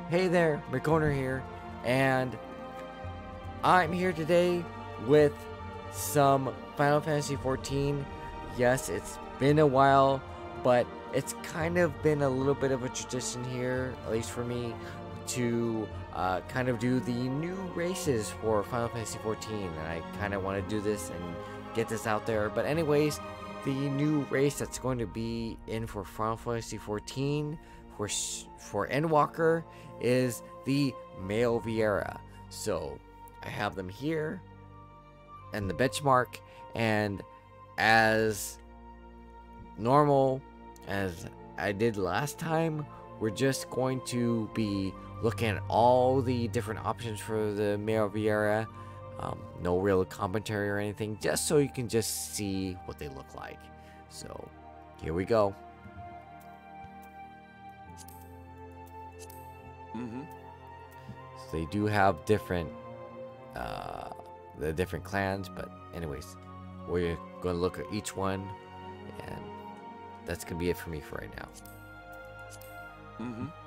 Hey there, McCorner here, and I'm here today with some Final Fantasy XIV. Yes, it's been a while, but it's kind of been a little bit of a tradition here, at least for me, to kind of do the new races for Final Fantasy XIV. And I kind of want to do this and get this out there. But anyways, the new race that's going to be in for Final Fantasy XIV for Endwalker is the male Viera. So I have them here and the benchmark, and as normal as I did last time, we're just going to be looking at all the different options for the male Viera. No real commentary or anything, just so you can just see what they look like. So here we go. So they do have different the different clans, but anyways, we're going to look at each one, and that's gonna be it for me for right now.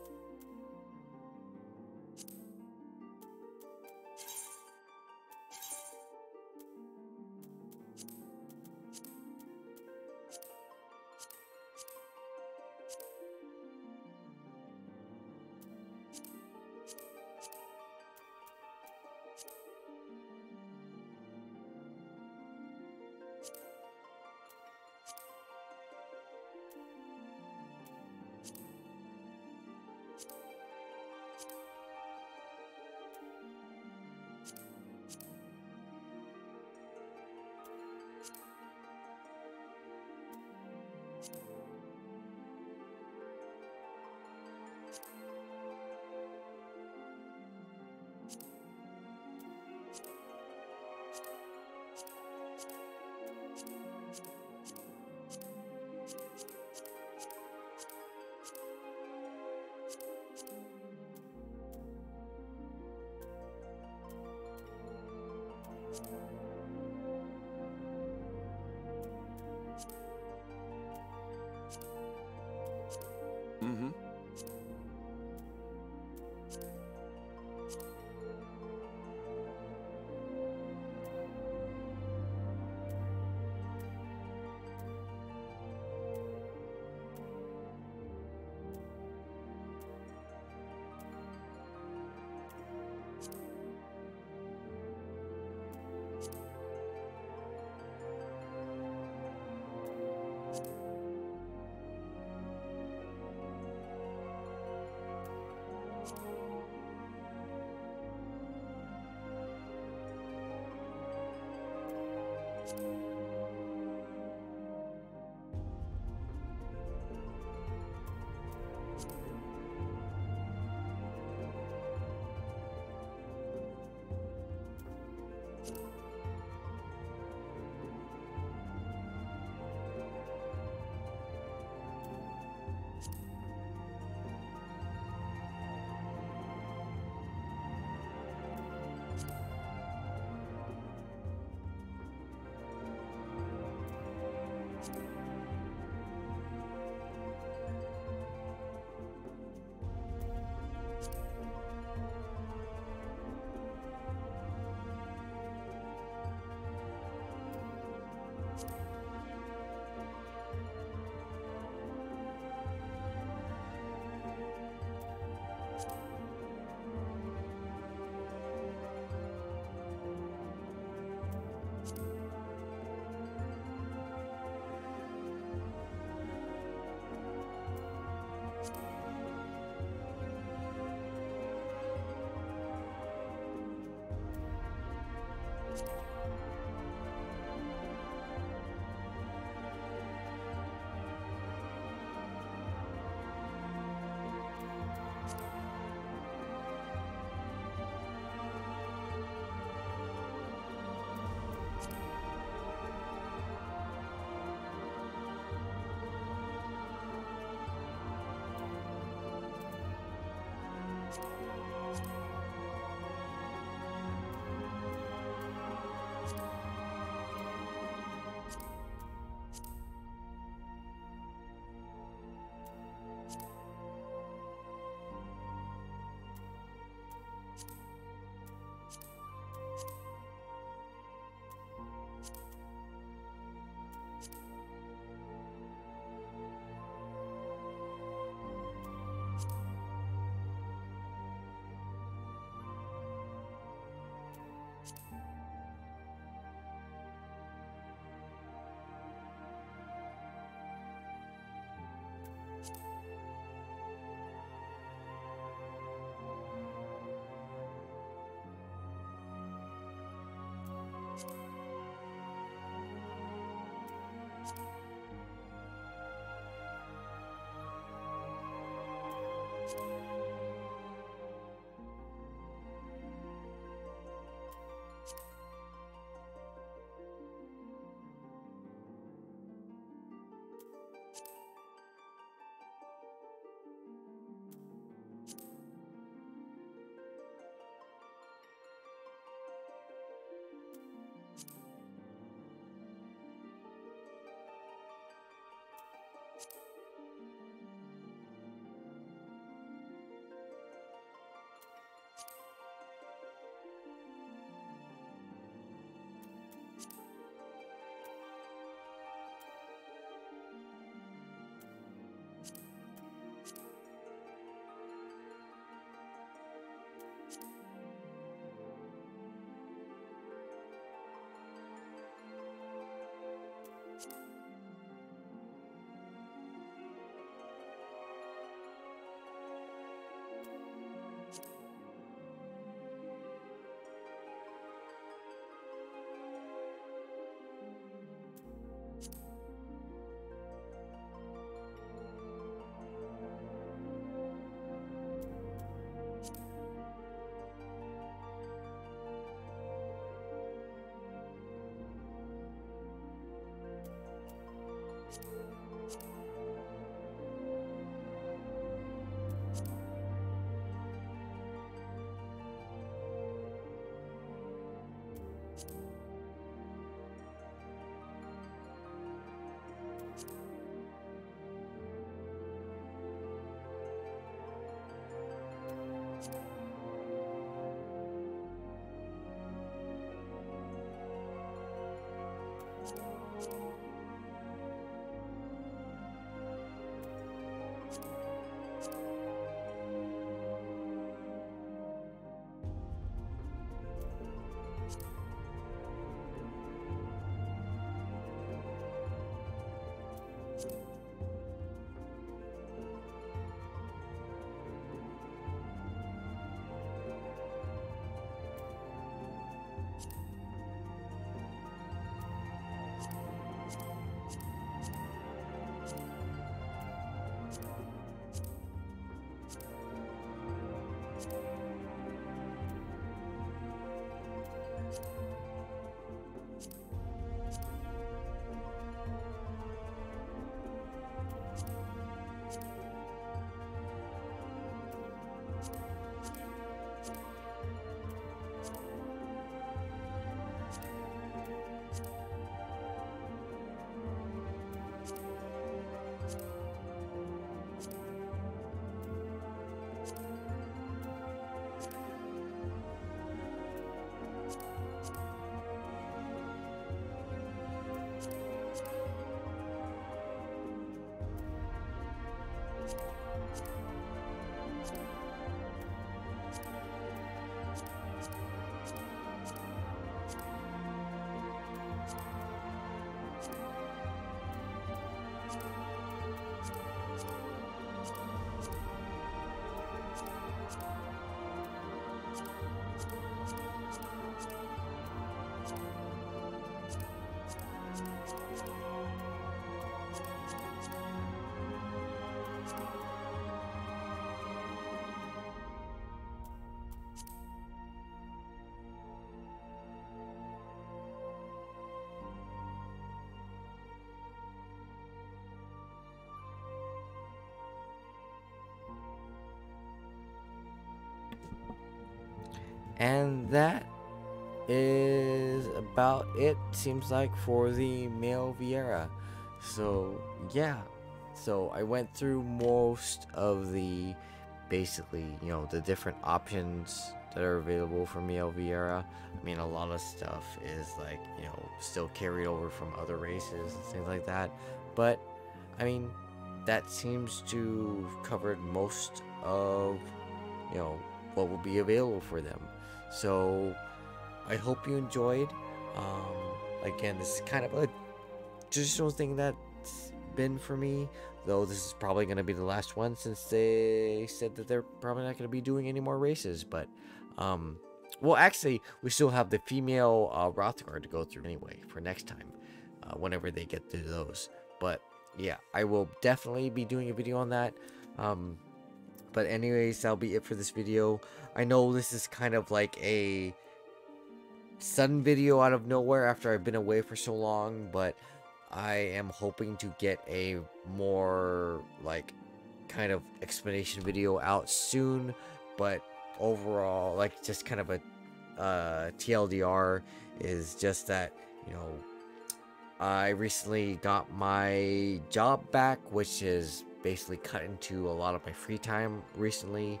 And that is about it, seems like, for the male Viera. So yeah, so I went through most of the, basically, you know, the different options that are available for male Viera. I mean, a lot of stuff is like, you know, still carried over from other races and things like that, but I mean, that seems to have covered most of, you know, what will be available for them. So I hope you enjoyed. Again, this is kind of a traditional thing that's been for me, though this is probably going to be the last one, since they said that they're probably not going to be doing any more races. But well, actually, we still have the female Rothgar to go through anyway for next time, whenever they get to those. But yeah, I will definitely be doing a video on that. But anyways, that'll be it for this video. I know this is kind of like a sudden video out of nowhere after I've been away for so long, but I am hoping to get a more like kind of explanation video out soon. But overall, like, just kind of a TLDR is just that, you know, I recently got my job back, which is basically cut into a lot of my free time recently.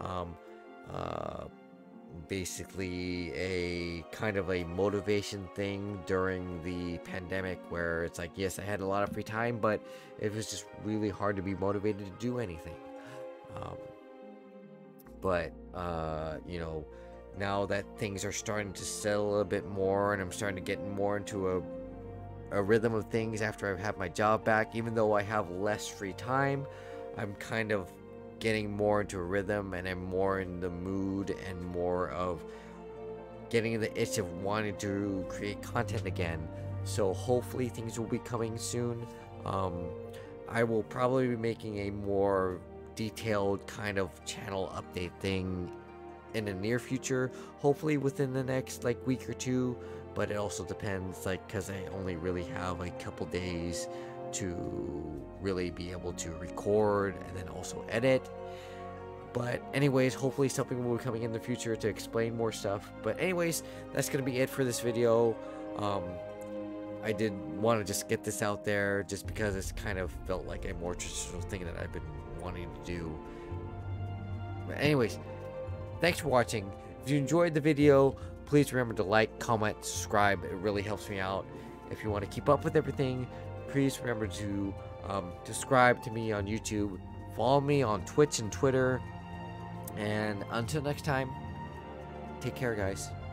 Basically a kind of a motivation thing during the pandemic, where it's like, yes, I had a lot of free time, but it was just really hard to be motivated to do anything. You know, now that things are starting to settle a bit more and I'm starting to get more into a rhythm of things after I've had my job back, even though I have less free time, I'm kind of getting more into a rhythm, and I'm more in the mood and more of getting the itch of wanting to create content again. So hopefully things will be coming soon. I will probably be making a more detailed kind of channel update thing in the near future, hopefully within the next like week or two, but it also depends, like, because I only really have a couple days to really be able to record and then also edit. But anyways, hopefully something will be coming in the future to explain more stuff. But anyways, that's gonna be it for this video. I did want to just get this out there just because it's kind of felt like a more traditional thing that I've been wanting to do. But anyways, thanks for watching. If you enjoyed the video, please remember to like, comment, subscribe. It really helps me out. If you want to keep up with everything, please remember to subscribe to me on YouTube, follow me on Twitch and Twitter, and until next time, take care, guys.